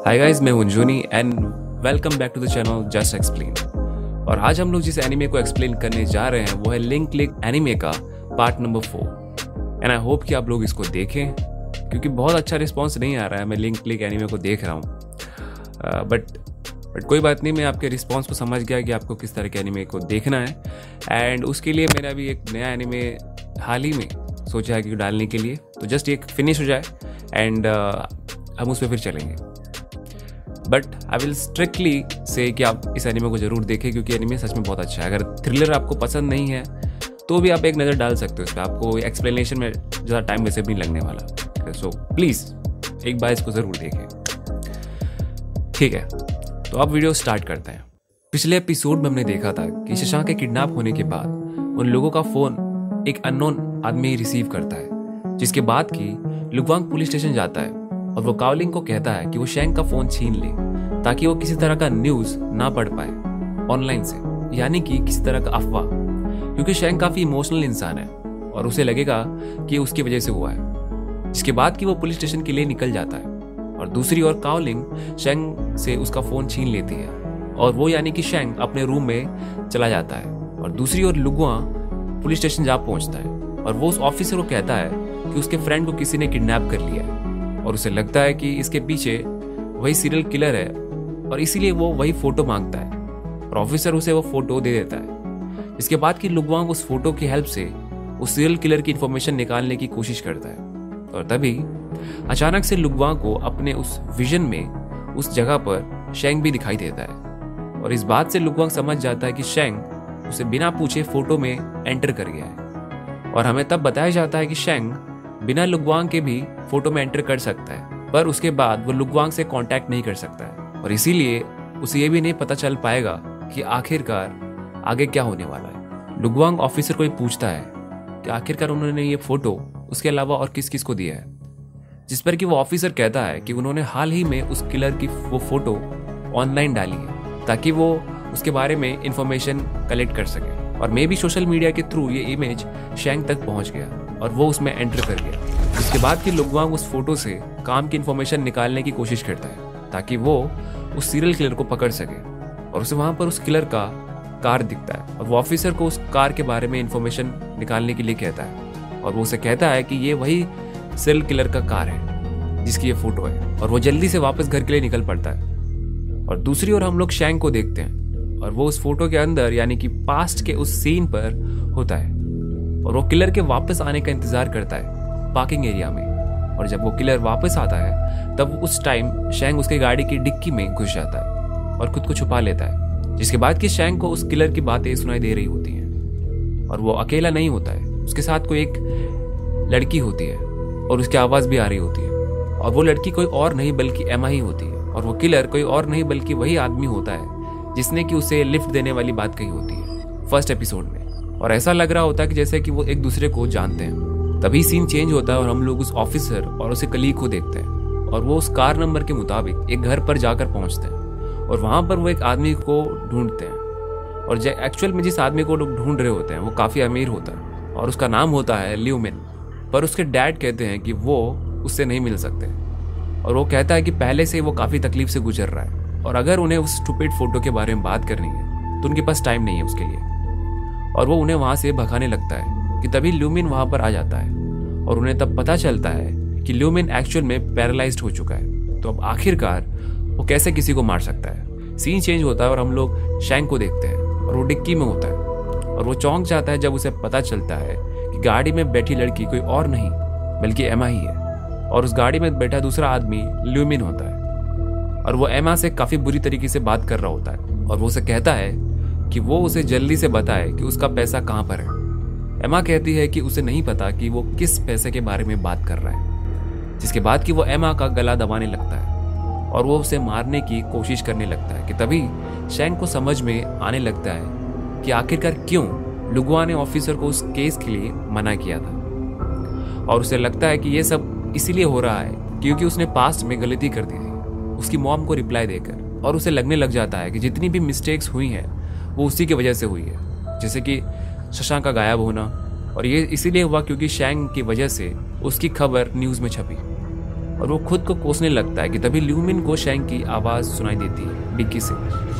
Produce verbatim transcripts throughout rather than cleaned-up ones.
हाय guys, मैं हूं Juni and welcome back to the channel just explain. और आज हम लोग जिस एनिमे को एक्सप्लेन करने जा रहे हैं वो है लिंक लिंक एनिमे का part number four. And I hope कि आप लोग इसको देखें क्योंकि बहुत अच्छा रिस्पांस नहीं आ रहा है। मैं लिंक लिंक एनिमे को देख रहा हूँ बट बट कोई बात नहीं, मैं आपके रिस्पांस को समझ गया कि आपको किस तरह के एनिमे को देखना है। एंड उसके लिए मैंने अभी एक नया एनिमे हाल ही में सोचा है कि डालने के लिए, तो जस्ट एक फिनिश हो जाए एंड uh, हम उस पर फिर चलेंगे। बट आई विल स्ट्रिक्टली से कि आप इस एनिमे को जरूर देखें क्योंकि एनिमे सच में बहुत अच्छा है। अगर थ्रिलर आपको पसंद नहीं है तो भी आप एक नज़र डाल सकते हो इस पर। आपको एक्सप्लेनेशन में ज़्यादा टाइम वैसे भी नहीं लगने वाला, सो प्लीज़ एक बार इसको ज़रूर देखें। ठीक है, तो अब वीडियो स्टार्ट करते हैं। पिछले एपिसोड में हमने देखा था कि शशांक के किडनैप होने के बाद उन लोगों का फ़ोन एक अननोन आदमी रिसीव करता है, जिसके बाद की लुगवांग पुलिस स्टेशन जाता है और वो कावलिंग को कहता है कि वो शेंग का फोन छीन ले ताकि वो किसी तरह का न्यूज ना पढ़ पाए ऑनलाइन से, यानी कि किसी तरह का अफवाह, क्योंकि शेंग काफी इमोशनल इंसान है और उसे लगेगा कि उसकी वजह से हुआ है। जिसके बाद कि वो पुलिस स्टेशन के लिए निकल जाता है और दूसरी ओर कावलिंग शेंग से उसका फोन छीन लेती है और वो यानी कि शेंग अपने रूम में चला जाता है और दूसरी ओर लुगवा पुलिस स्टेशन जा पहुंचता है और वो उस ऑफिसर को कहता है कि उसके फ्रेंड को किसी ने किडनैप कर लिया है और उसे लगता है कि इसके पीछे वही सीरियल किलर है और इसीलिए वो वही फोटो मांगता है और ऑफिसर उसे वो फोटो दे देता है। इसके बाद कि लुगवांग उस फोटो की हेल्प से उस सीरियल किलर की इंफॉर्मेशन निकालने की कोशिश करता है और तभी अचानक से लुगवांग को अपने उस विजन में उस जगह पर शेंग भी दिखाई देता है और इस बात से लुगवांग समझ जाता है कि शेंग उसे बिना पूछे फोटो में एंटर कर गया है। और हमें तब बताया जाता है कि शेंग बिना लुगवांग के भी फोटो में एंटर कर सकता है, पर उसके बाद वो लुगवांग से कांटेक्ट नहीं कर सकता है और इसीलिए उसे ये भी नहीं पता चल पाएगा कि आखिरकार आगे क्या होने वाला है। लुगवांग ऑफिसर को ही पूछता है कि आखिरकार उन्होंने ये फोटो उसके अलावा और किस किस को दिया है, जिस पर कि वो ऑफिसर कहता है कि उन्होंने हाल ही में उस किलर की वो फोटो ऑनलाइन डाली है ताकि वो उसके बारे में इंफॉर्मेशन कलेक्ट कर सके और मे भी सोशल मीडिया के थ्रू ये इमेज शेंग तक पहुंच गया और वो उसमें एंटर कर गया। उसके बाद कि लुगवांग उस फोटो से काम की इंफॉर्मेशन निकालने की कोशिश करता है ताकि वो उस सीरियल किलर को पकड़ सके और उसे वहां पर उस किलर का कार दिखता है और वो ऑफिसर को उस कार के बारे में इंफॉर्मेशन निकालने के लिए कहता है और वो उसे कहता है कि ये वही सीरियल किलर का कार है जिसकी ये फोटो है और वो जल्दी से वापस घर के लिए निकल पड़ता है। और दूसरी ओर हम लोग शेंग को देखते हैं और वो उस फोटो के अंदर यानी कि पास्ट के उस सीन पर होता है और वो किलर के वापस आने का इंतजार करता है पार्किंग एरिया में। और जब वो किलर वापस आता है तब उस टाइम शेंग उसके गाड़ी की डिक्की में घुस जाता है और खुद को छुपा लेता है। जिसके बाद कि शेंग को उस किलर की बातें सुनाई दे रही होती हैं और वो अकेला नहीं होता है, उसके साथ कोई एक लड़की होती है और उसकी आवाज़ भी आ रही होती है और वो लड़की कोई और नहीं बल्कि एमा ही होती है और वो किलर कोई और नहीं बल्कि वही आदमी होता है जिसने कि उसे लिफ्ट देने वाली बात कही होती है फर्स्ट एपिसोड में। और ऐसा लग रहा होता है कि जैसे कि वो एक दूसरे को जानते हैं। तभी सीन चेंज होता है और हम लोग उस ऑफिसर और उसे कलीग को देखते हैं और वो उस कार नंबर के मुताबिक एक घर पर जाकर पहुंचते हैं और वहां पर वो एक आदमी को ढूंढते हैं और एक्चुअल में जिस आदमी को लोग ढूंढ रहे होते हैं वो काफ़ी अमीर होता है और उसका नाम होता है ल्यूमिन। पर उसके डैड कहते हैं कि वो उससे नहीं मिल सकते और वो कहता है कि पहले से वो काफ़ी तकलीफ से गुजर रहा है और अगर उन्हें उस स्टूपिड फोटो के बारे में बात करनी है तो उनके पास टाइम नहीं है उसके लिए और वो उन्हें वहाँ से भगाने लगता है कि तभी ल्यूमिन वहाँ पर आ जाता है और उन्हें तब पता चलता है कि ल्यूमिन एक्चुअल में पैरालाइज्ड हो चुका है। तो अब आखिरकार वो कैसे किसी को मार सकता है। सीन चेंज होता है और हम लोग शेंग को देखते हैं और वो डिक्की में होता है और वो चौंक जाता है जब उसे पता चलता है कि गाड़ी में बैठी लड़की कोई और नहीं बल्कि एमा ही है और उस गाड़ी में बैठा दूसरा आदमी ल्यूमिन होता है और वो एमा से काफ़ी बुरी तरीके से बात कर रहा होता है और वो उसे कहता है कि वो उसे जल्दी से बताए कि उसका पैसा कहाँ पर है। एमा कहती है कि उसे नहीं पता कि वो किस पैसे के बारे में बात कर रहा है। जिसके बाद कि वो एमा का गला दबाने लगता है और वो उसे मारने की कोशिश करने लगता है कि तभी शेंग को समझ में आने लगता है कि आखिरकार क्यों लुगवा ने ऑफिसर को उस केस के लिए मना किया था और उसे लगता है कि ये सब इसीलिए हो रहा है क्योंकि उसने पास्ट में गलती कर दी थी उसकी मॉम को रिप्लाई देकर और उसे लगने लग जाता है कि जितनी भी मिस्टेक्स हुई हैं वो उसी की वजह से हुई है, जैसे कि शशांक का गायब होना और ये इसीलिए हुआ क्योंकि शेंग की वजह से उसकी खबर न्यूज़ में छपी और वो खुद को कोसने लगता है कि तभी ल्यूमिन को शैंक की आवाज़ सुनाई देती है डिक्की से,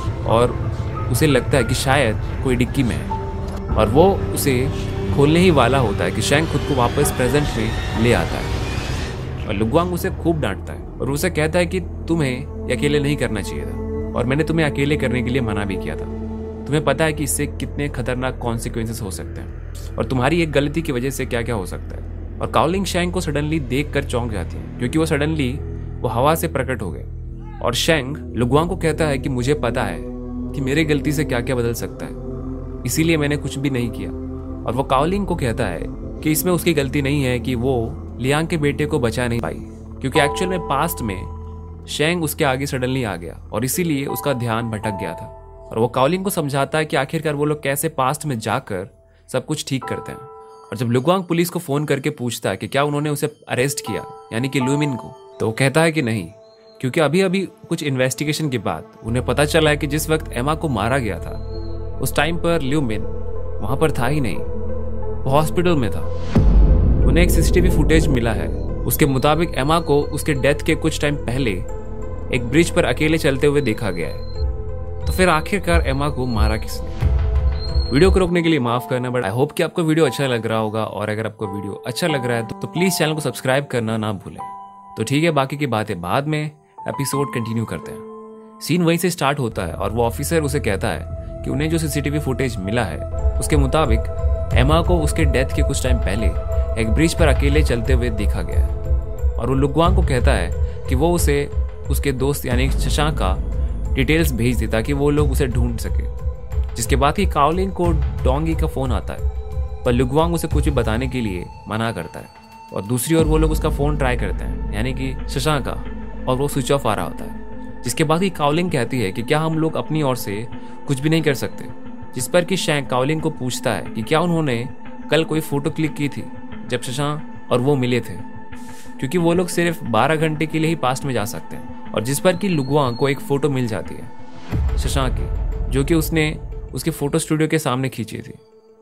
और उसे लगता है कि शायद कोई डिक्की में है, और वो उसे खोलने ही वाला होता है कि शैंक खुद को वापस प्रेजेंट में ले आता है। और लुगवांग उसे खूब डांटता है और उसे कहता है कि तुम्हें अकेले नहीं करना चाहिए था, और मैंने तुम्हें अकेले करने के लिए मना भी किया था। तुम्हें पता है कि इससे कितने खतरनाक कॉन्सिक्वेंसेस हो सकते हैं और तुम्हारी एक गलती की वजह से क्या क्या हो सकता है। और काओलिंग शैंक को सडनली देखकर चौंक जाती है, क्योंकि वो सडनली वो हवा से प्रकट हो गए। और शैंक लुगवांग को कहता है कि मुझे पता है कि मेरी गलती से क्या क्या बदल सकता है, इसीलिए मैंने कुछ भी नहीं किया। और वो काओलिंग को कहता है कि इसमें उसकी गलती नहीं है कि वो लियांग के बेटे को बचा नहीं पाई, क्योंकि एक्चुअल में पास्ट में शैंक उसके आगे सडनली आ गया और इसीलिए उसका ध्यान भटक गया था। और वो काओलिंग को समझाता है कि आखिरकार वो लोग कैसे पास्ट में जाकर सब कुछ ठीक करते हैं। और जब लुगवांग पुलिस को फोन करके पूछता है कि क्या उन्होंने उसे अरेस्ट किया, यानी कि ल्यूमिन को, तो वो कहता है कि नहीं, क्योंकि अभी अभी कुछ इन्वेस्टिगेशन के बाद उन्हें पता चला है कि जिस वक्त एमा को मारा गया था उस टाइम पर ल्यूमिन वहां पर था ही नहीं, वो हॉस्पिटल में था। उन्हें एक सीसीटीवी फुटेज मिला है, उसके मुताबिक एमा को उसके डेथ के कुछ टाइम पहले एक ब्रिज पर अकेले चलते हुए देखा गया है। तो फिर आखिरकार एमा को मारा किसने? वीडियो को रोकने के लिए माफ करना, बट आई होप कि आपको वीडियो अच्छा लग रहा होगा, और अगर आपको वीडियो अच्छा लग रहा है तो, तो प्लीज चैनल को सब्सक्राइब करना ना भूलें। तो ठीक है, बाकी की बातें बाद में, एपिसोड कंटिन्यू करते हैं। सीन वहीं से स्टार्ट होता है और वो ऑफिसर उसे कहता है कि उन्हें जो सीसीटीवी फुटेज मिला है उसके मुताबिक एमा को उसके डेथ के कुछ टाइम पहले एक ब्रिज पर अकेले चलते हुए देखा गया है। और वो लुगवांग को कहता है कि वो उसे उसके दोस्त यानी शशांक का डिटेल्स भेज दे ताकि वो लोग उसे ढूंढ सके। जिसके बाद ही काओलिंग को डोंगी का फोन आता है, पर लुगवांग उसे कुछ भी बताने के लिए मना करता है। और दूसरी ओर वो लोग उसका फोन ट्राई करते हैं, यानी कि शशांक का, और वो स्विच ऑफ आ रहा होता है। जिसके बाद ही काओलिंग कहती है कि क्या हम लोग अपनी ओर से कुछ भी नहीं कर सकते, जिस पर कि शैंक काओलिंग को पूछता है कि क्या उन्होंने कल कोई फोटो क्लिक की थी जब शशांक और वो मिले थे, क्योंकि वो लोग सिर्फ बारह घंटे के लिए ही पास्ट में जा सकते हैं। और जिस पर कि लुगवांग को एक फोटो मिल जाती है शशांक की, जो कि उसने उसके फोटो स्टूडियो के सामने खींची थी।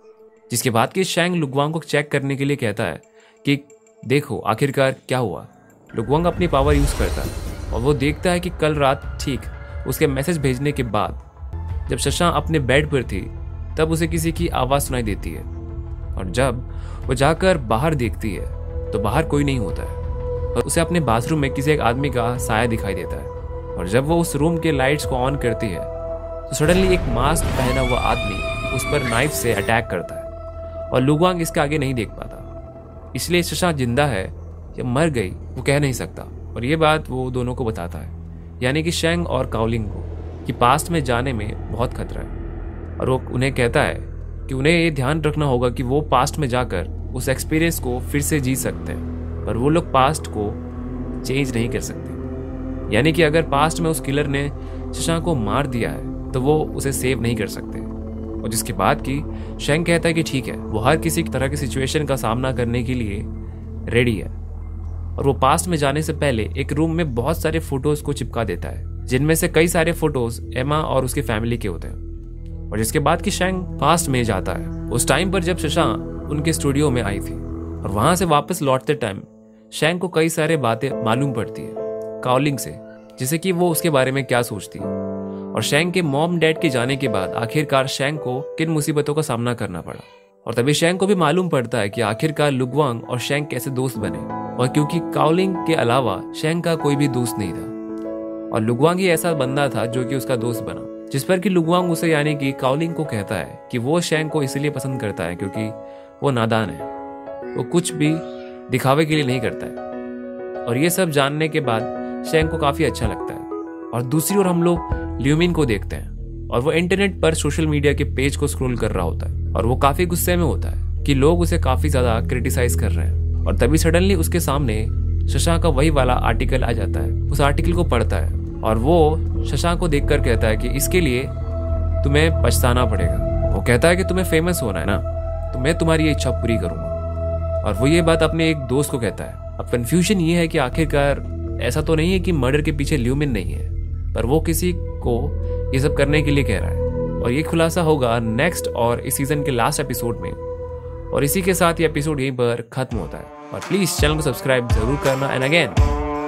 जिसके बाद कि शैंक लुगवांग को चेक करने के लिए कहता है कि देखो आखिरकार क्या हुआ। लुगवांग अपनी पावर यूज करता है और वो देखता है कि कल रात ठीक उसके मैसेज भेजने के बाद जब शशांक अपने बेड पर थी तब उसे किसी की आवाज़ सुनाई देती है, और जब वो जाकर बाहर देखती है तो बाहर कोई नहीं होता है, और उसे अपने बाथरूम में किसी एक आदमी का साया दिखाई देता है। और जब वो उस रूम के लाइट्स को ऑन करती है तो सडनली एक मास्क पहना हुआ आदमी उस पर नाइफ से अटैक करता है, और लुगवांग इसके आगे नहीं देख पाता, इसलिए शशांक जिंदा है या मर गई वो कह नहीं सकता। और ये बात वो दोनों को बताता है, यानी कि शैंक और काओलिंग को, कि पास्ट में जाने में बहुत खतरा है। और वो उन्हें कहता है कि उन्हें ये ध्यान रखना होगा कि वो पास्ट में जाकर उस एक्सपीरियंस को फिर से जी सकते हैं, पर वो लोग पास्ट को चेंज नहीं कर सकते। यानी कि अगर पास्ट में उस किलर ने शशांक को मार दिया है तो वो उसे सेव नहीं कर सकते। और जिसके बाद की शैंक कहता है कि ठीक है, वो हर किसी तरह की सिचुएशन का सामना करने के लिए रेडी है। और वो पास्ट में जाने से पहले एक रूम में बहुत सारे फोटोज को चिपका देता है, जिनमें से कई सारे फोटोज एमा और उसकी फैमिली के होते हैं। और जिसके बाद की शैंक पास्ट में जाता है उस टाइम पर जब शशांक उनके स्टूडियो में आई थी, और वहां से वापस लौटते टाइम शैंक को कई सारे बातें मालूम पड़ती है काओलिंग से, जिसे कि वो उसके बारे में क्या सोचती है। और शैंक के मॉम डैड के जाने के बाद आखिरकार शैंक को किन मुसीबतों का सामना करना पड़ा। और तभी शैंक को भी मालूम पड़ता है कि आखिरकार लुगवांग और शैंक कैसे दोस्त बने, और क्योंकि काओलिंग के अलावा शैंक का कोई भी दोस्त नहीं था, और लुगवांग ही ऐसा बंदा था जो कि उसका दोस्त बना। जिस पर कि लुगवांग उसे यानी कि काओलिंग को कहता है कि वो शैंक को इसलिए पसंद करता है क्योंकि वो नादान है, वो कुछ भी दिखावे के लिए नहीं करता है। और ये सब जानने के बाद शैंक को काफी अच्छा लगता है। और दूसरी ओर हम लोग ल्यूमिन को देखते हैं, और वो इंटरनेट पर सोशल मीडिया के पेज को स्क्रॉल कर रहा होता है, और वो काफी गुस्से में होता है कि लोग उसे काफी ज्यादा क्रिटिसाइज कर रहे हैं। और तभी सडनली उसके सामने शशांक का वही वाला आर्टिकल आ जाता है। उस आर्टिकल को पढ़ता है और वो शशांक को देखकर कहता है कि इसके लिए तुम्हें पछताना पड़ेगा। वो कहता है कि तुम्हें फेमस होना है ना, तो मैं तुम्हारी ये इच्छा पूरी करूंगा। और वो ये बात अपने एक दोस्त को कहता है। अब कंफ्यूजन ये है कि आखिरकार ऐसा तो नहीं है कि मर्डर के पीछे ल्यूमिन नहीं है, पर वो किसी को ये सब करने के लिए कह रहा है। और ये खुलासा होगा नेक्स्ट और इस सीजन के लास्ट एपिसोड में। और इसी के साथ ये एपिसोड यहीं पर खत्म होता है। और प्लीज चैनल को सब्सक्राइब जरूर करना। And again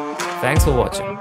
thanks for watching.